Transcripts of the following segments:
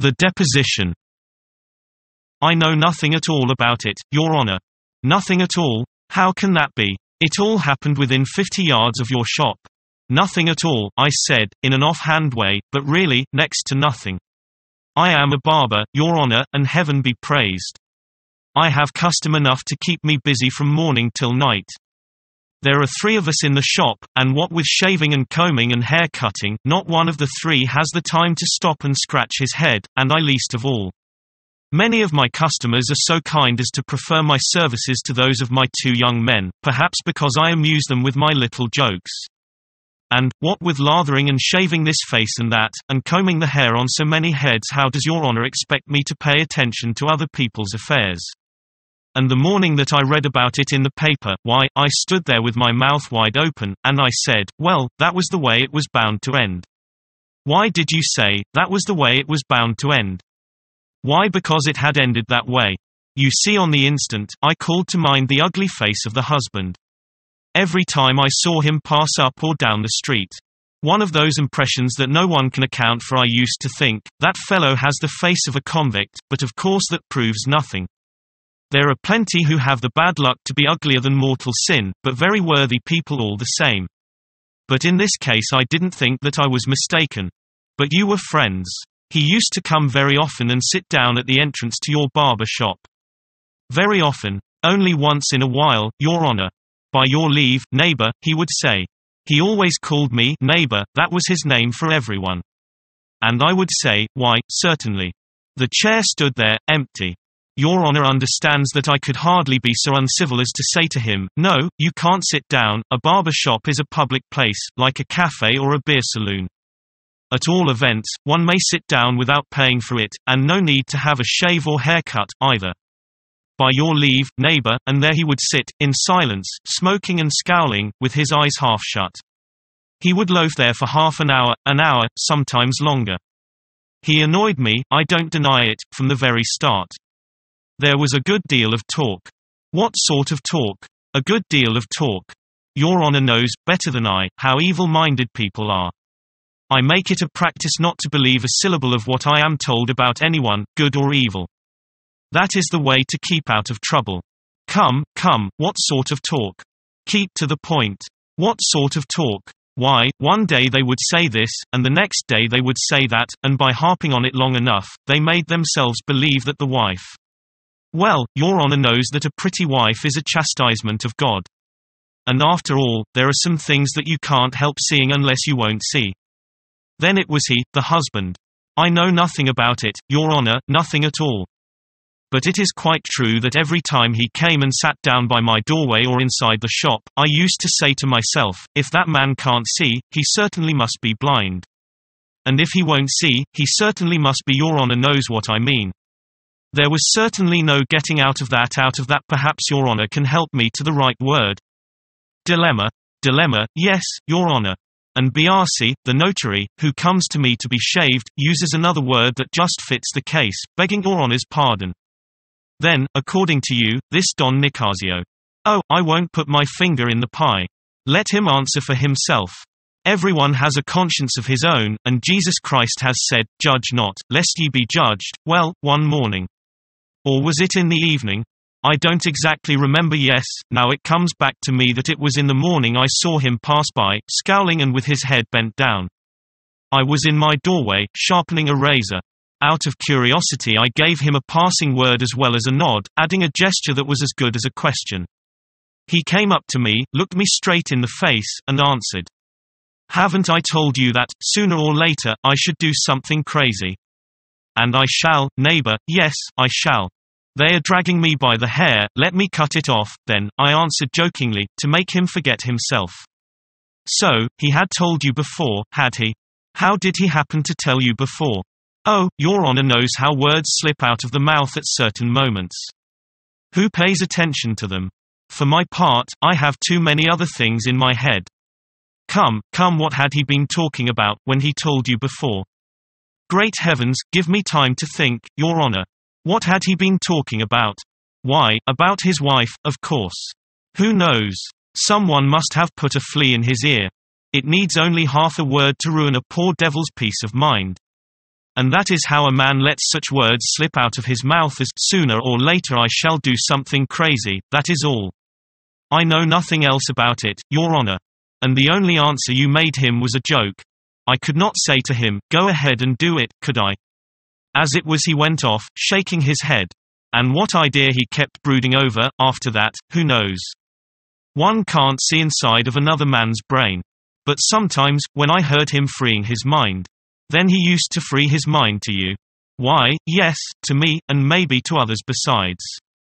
The deposition. I know nothing at all about it, Your Honor. Nothing at all? How can that be? It all happened within 50 yards of your shop. Nothing at all, I said, in an off-hand way, but really, next to nothing. I am a barber, Your Honor, and heaven be praised. I have custom enough to keep me busy from morning till night. There are 3 of us in the shop, and what with shaving and combing and hair cutting, not one of the 3 has the time to stop and scratch his head, and I least of all. Many of my customers are so kind as to prefer my services to those of my 2 young men, perhaps because I amuse them with my little jokes. And, what with lathering and shaving this face and that, and combing the hair on so many heads, how does Your Honor expect me to pay attention to other people's affairs? And the morning that I read about it in the paper, why, I stood there with my mouth wide open, and I said, well, that was the way it was bound to end. Why did you say, that was the way it was bound to end? Why, because it had ended that way. You see, on the instant, I called to mind the ugly face of the husband. Every time I saw him pass up or down the street. One of those impressions that no one can account for. I used to think, that fellow has the face of a convict, but of course that proves nothing. There are plenty who have the bad luck to be uglier than mortal sin, but very worthy people all the same. But in this case I didn't think that I was mistaken. But you were friends. He used to come very often and sit down at the entrance to your barber shop. Very often. Only once in a while, Your Honor. By your leave, neighbor, he would say. He always called me neighbor, that was his name for everyone. And I would say, why, certainly. The chair stood there, empty. Your Honor understands that I could hardly be so uncivil as to say to him, no, you can't sit down, a barber shop is a public place, like a cafe or a beer saloon. At all events, one may sit down without paying for it, and no need to have a shave or haircut, either. By your leave, neighbor, and there he would sit, in silence, smoking and scowling, with his eyes half shut. He would loaf there for half an hour, sometimes longer. He annoyed me, I don't deny it, from the very start. There was a good deal of talk. What sort of talk? A good deal of talk. Your Honor knows, better than I, how evil-minded people are. I make it a practice not to believe a syllable of what I am told about anyone, good or evil. That is the way to keep out of trouble. Come, what sort of talk? Keep to the point. What sort of talk? Why, one day they would say this, and the next day they would say that, and by harping on it long enough, they made themselves believe that the wife. Well, Your Honor knows that a pretty wife is a chastisement of God. And after all, there are some things that you can't help seeing unless you won't see. Then it was he, the husband. I know nothing about it, Your Honor, nothing at all. But it is quite true that every time he came and sat down by my doorway or inside the shop, I used to say to myself, if that man can't see, he certainly must be blind. And if he won't see, he certainly must be. Your Honor knows what I mean. There was certainly no getting out of that. Perhaps Your Honor can help me to the right word. Dilemma, yes, Your Honor. And Biasi, the notary, who comes to me to be shaved, uses another word that just fits the case, begging Your Honor's pardon. Then, according to you, this Don Nicasio. Oh, I won't put my finger in the pie. Let him answer for himself. Everyone has a conscience of his own, and Jesus Christ has said, judge not, lest ye be judged. Well, one morning. Or was it in the evening? I don't exactly remember. Yes, now it comes back to me that it was in the morning. I saw him pass by, scowling and with his head bent down. I was in my doorway, sharpening a razor. Out of curiosity I gave him a passing word as well as a nod, adding a gesture that was as good as a question. He came up to me, looked me straight in the face, and answered. Haven't I told you that, sooner or later, I should do something crazy? And I shall, neighbor, yes, I shall. They are dragging me by the hair, let me cut it off, then, I answered jokingly, to make him forget himself. So, he had told you before, had he? How did he happen to tell you before? Oh, Your Honor knows how words slip out of the mouth at certain moments. Who pays attention to them? For my part, I have too many other things in my head. Come, what had he been talking about, when he told you before? Great heavens, give me time to think, Your Honor. What had he been talking about? Why, about his wife, of course. Who knows? Someone must have put a flea in his ear. It needs only half a word to ruin a poor devil's peace of mind. And that is how a man lets such words slip out of his mouth as, sooner or later I shall do something crazy, that is all. I know nothing else about it, Your Honor. And the only answer you made him was a joke. I could not say to him, go ahead and do it, could I? As it was he went off, shaking his head. And what idea he kept brooding over, after that, who knows? One can't see inside of another man's brain. But sometimes, when I heard him freeing his mind, then he used to free his mind to you. Why, yes, to me, and maybe to others besides.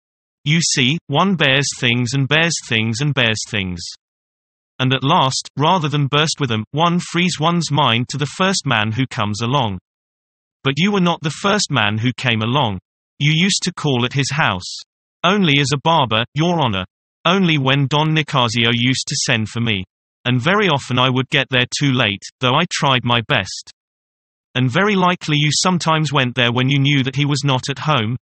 You see, one bears things and bears things and bears things. And at last, rather than burst with them, one frees one's mind to the first man who comes along. But you were not the first man who came along. You used to call at his house. Only as a barber, Your Honor. Only when Don Nicasio used to send for me. And very often I would get there too late, though I tried my best. And very likely you sometimes went there when you knew that he was not at home?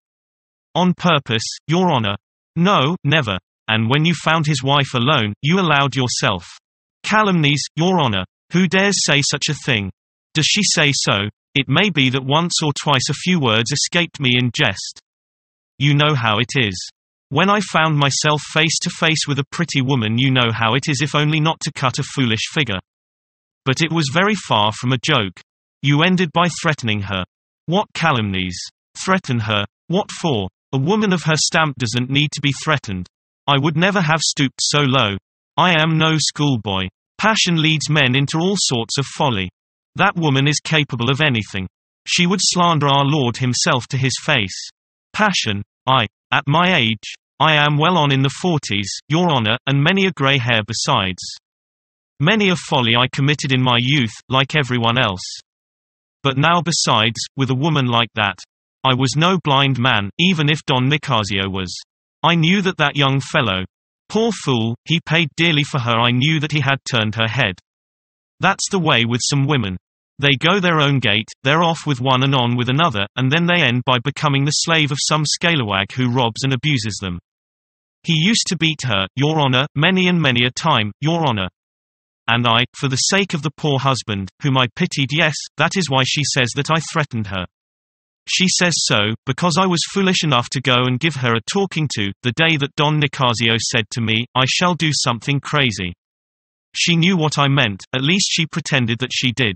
On purpose, Your Honor. No, never. And when you found his wife alone, you allowed yourself calumnies, Your Honor. Who dares say such a thing? Does she say so? It may be that once or twice a few words escaped me in jest. You know how it is. When I found myself face to face with a pretty woman, you know how it is, if only not to cut a foolish figure. But it was very far from a joke. You ended by threatening her. What calumnies? Threaten her? What for? A woman of her stamp doesn't need to be threatened. I would never have stooped so low. I am no schoolboy. Passion leads men into all sorts of folly. That woman is capable of anything. She would slander our Lord himself to his face. Passion? At my age, I am well on in the 40s, Your Honor, and many a grey hair besides. Many a folly I committed in my youth, like everyone else. But now besides, with a woman like that, I was no blind man, even if Don Nicasio was. I knew that that young fellow, poor fool, he paid dearly for her. I knew that he had turned her head. That's the way with some women. They go their own gait, they're off with one and on with another, and then they end by becoming the slave of some scalawag who robs and abuses them. He used to beat her, Your Honor, many and many a time, Your Honor. And I, for the sake of the poor husband, whom I pitied, yes, that is why she says that I threatened her. She says so, because I was foolish enough to go and give her a talking to, the day that Don Nicasio said to me, I shall do something crazy. She knew what I meant, at least she pretended that she did.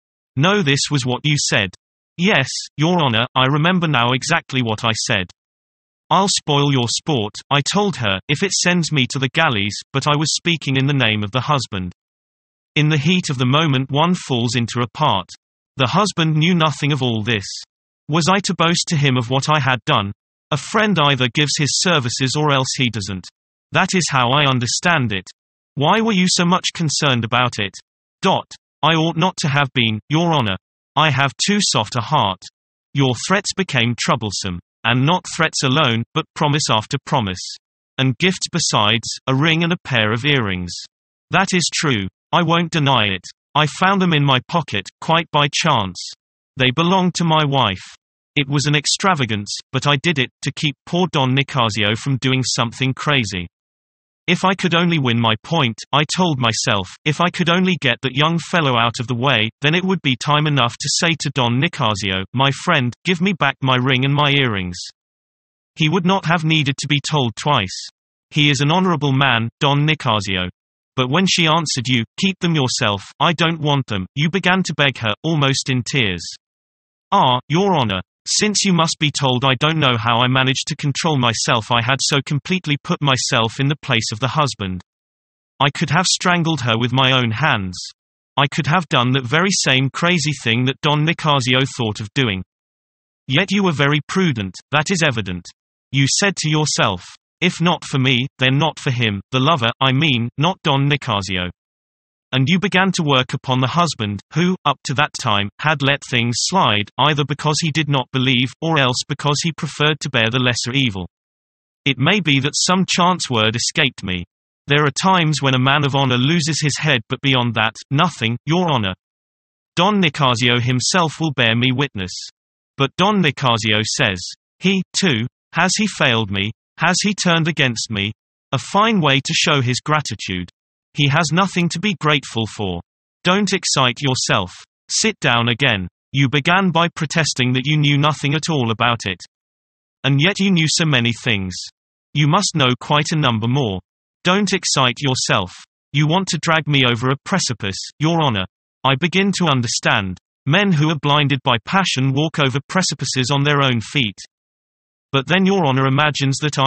No, this was what you said. Yes, Your Honor, I remember now exactly what I said. I'll spoil your sport, I told her, if it sends me to the galleys, but I was speaking in the name of the husband. In the heat of the moment one falls into a part. The husband knew nothing of all this. Was I to boast to him of what I had done? A friend either gives his services or else he doesn't. That is how I understand it. Why were you so much concerned about it? I ought not to have been, Your Honor. I have too soft a heart. Your threats became troublesome. And not threats alone, but promise after promise. And gifts besides, a ring and a pair of earrings. That is true. I won't deny it. I found them in my pocket, quite by chance. They belonged to my wife. It was an extravagance, but I did it, to keep poor Don Nicasio from doing something crazy. If I could only win my point, I told myself, if I could only get that young fellow out of the way, then it would be time enough to say to Don Nicasio, my friend, give me back my ring and my earrings. He would not have needed to be told twice. He is an honorable man, Don Nicasio. But when she answered you, keep them yourself, I don't want them, you began to beg her, almost in tears. Ah, Your Honor. Since you must be told I don't know how I managed to control myself. I had so completely put myself in the place of the husband. I could have strangled her with my own hands. I could have done that very same crazy thing that Don Nicasio thought of doing. Yet you were very prudent, that is evident. You said to yourself, if not for me, then not for him, the lover, I mean, not Don Nicasio. And you began to work upon the husband, who, up to that time, had let things slide, either because he did not believe, or else because he preferred to bear the lesser evil. It may be that some chance word escaped me. There are times when a man of honor loses his head, but beyond that, nothing, Your Honor. Don Nicasio himself will bear me witness. But Don Nicasio says, he, too, has he failed me? Has he turned against me? A fine way to show his gratitude. He has nothing to be grateful for. Don't excite yourself. Sit down again. You began by protesting that you knew nothing at all about it. And yet you knew so many things. You must know quite a number more. Don't excite yourself. You want to drag me over a precipice, Your Honor. I begin to understand. Men who are blinded by passion walk over precipices on their own feet. But then Your Honor imagines that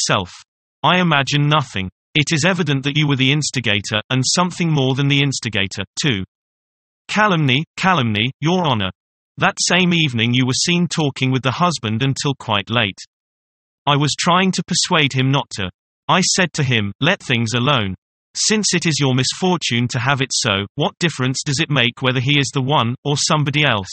I imagine nothing. It is evident that you were the instigator, and something more than the instigator, too. Calumny, Your Honor. That same evening you were seen talking with the husband until quite late. I was trying to persuade him not to. I said to him, let things alone. Since it is your misfortune to have it so, what difference does it make whether he is the one, or somebody else?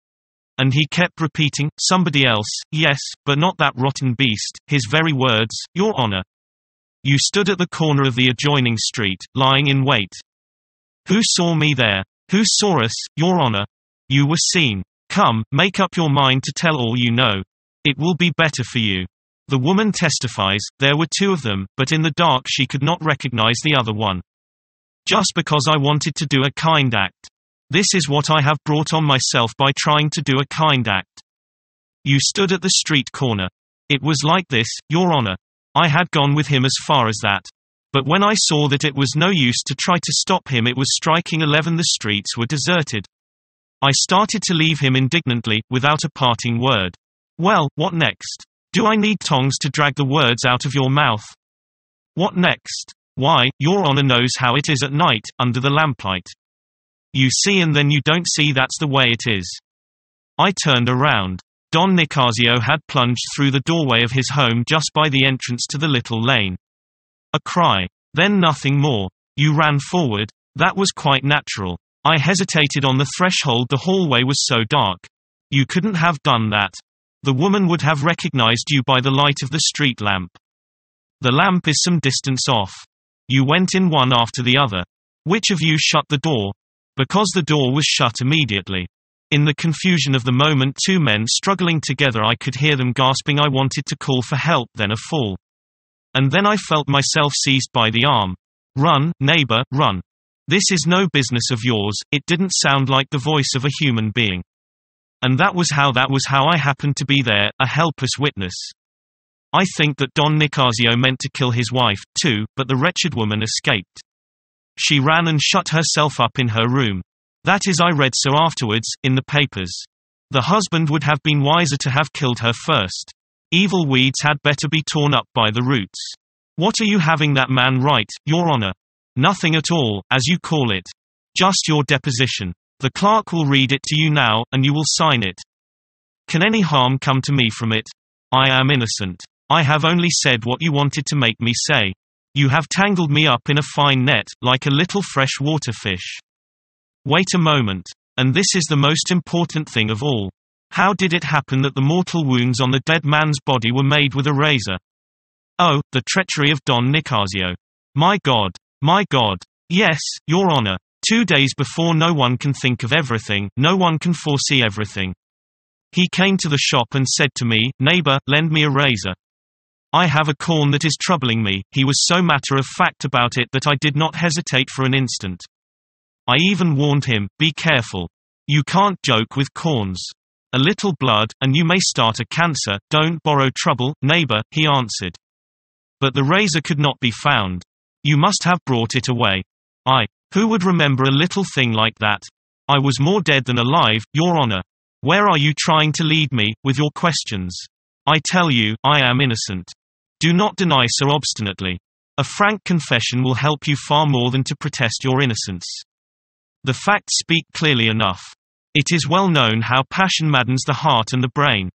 And he kept repeating, somebody else, yes, but not that rotten beast, his very words, Your Honor. You stood at the corner of the adjoining street, lying in wait. Who saw me there? Who saw us, Your Honor? You were seen. Come, make up your mind to tell all you know. It will be better for you. The woman testifies, there were two of them, but in the dark she could not recognize the other one. Just because I wanted to do a kind act. This is what I have brought on myself by trying to do a kind act. You stood at the street corner. It was like this, Your Honor. I had gone with him as far as that. But when I saw that it was no use to try to stop him, it was striking 11, the streets were deserted. I started to leave him indignantly, without a parting word. Well, what next? Do I need tongs to drag the words out of your mouth? What next? Why, Your Honor knows how it is at night, under the lamplight. You see and then you don't see, that's the way it is. I turned around. Don Nicasio had plunged through the doorway of his home just by the entrance to the little lane. A cry. Then nothing more. You ran forward. That was quite natural. I hesitated on the threshold, the hallway was so dark. You couldn't have done that. The woman would have recognized you by the light of the street lamp. The lamp is some distance off. You went in one after the other. Which of you shut the door? Because the door was shut immediately. In the confusion of the moment, two men struggling together, I could hear them gasping. I wanted to call for help, then a fall. And then I felt myself seized by the arm. Run, neighbor, run. This is no business of yours. It didn't sound like the voice of a human being. And that was how I happened to be there, a helpless witness. I think that Don Nicasio meant to kill his wife, too, but the wretched woman escaped. She ran and shut herself up in her room. That is, I read so afterwards, in the papers. The husband would have been wiser to have killed her first. Evil weeds had better be torn up by the roots. What are you having that man write, Your Honor? Nothing at all, as you call it. Just your deposition. The clerk will read it to you now, and you will sign it. Can any harm come to me from it? I am innocent. I have only said what you wanted to make me say. You have tangled me up in a fine net, like a little fresh water fish. Wait a moment. And this is the most important thing of all. How did it happen that the mortal wounds on the dead man's body were made with a razor? Oh, the treachery of Don Nicasio. My God. My God. Yes, Your Honor. 2 days before, no one can think of everything, no one can foresee everything. He came to the shop and said to me, neighbor, lend me a razor. I have a corn that is troubling me. He was so matter of fact about it that I did not hesitate for an instant. I even warned him, be careful. You can't joke with corns. A little blood, and you may start a cancer. Don't borrow trouble, neighbor, he answered. But the razor could not be found. You must have brought it away. Who would remember a little thing like that? I was more dead than alive, Your Honor. Where are you trying to lead me, with your questions? I tell you, I am innocent. Do not deny so obstinately. A frank confession will help you far more than to protest your innocence. The facts speak clearly enough. It is well known how passion maddens the heart and the brain.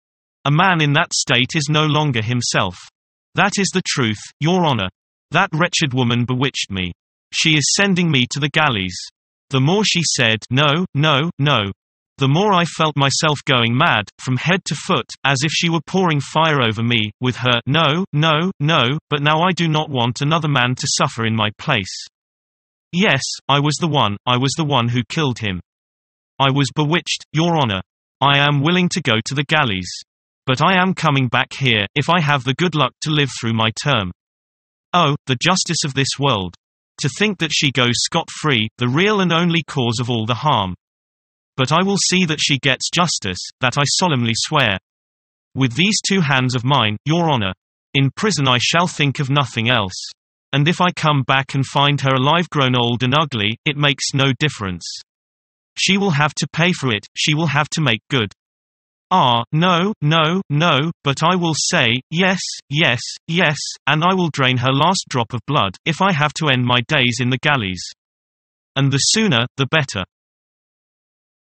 A man in that state is no longer himself. That is the truth, Your Honor. That wretched woman bewitched me. She is sending me to the galleys. The more she said, no, no, no. The more I felt myself going mad, from head to foot, as if she were pouring fire over me, with her, no, no, no, but now I do not want another man to suffer in my place. Yes, I was the one who killed him. I was bewitched, Your Honor. I am willing to go to the galleys. But I am coming back here, if I have the good luck to live through my term. Oh, the justice of this world. To think that she goes scot-free, the real and only cause of all the harm. But I will see that she gets justice, that I solemnly swear. With these 2 hands of mine, your honor. In prison I shall think of nothing else. And if I come back and find her alive grown old and ugly, it makes no difference. She will have to pay for it, she will have to make good. Ah, no, no, no, but I will say, yes, yes, yes, and I will drain her last drop of blood, if I have to end my days in the galleys. And the sooner, the better.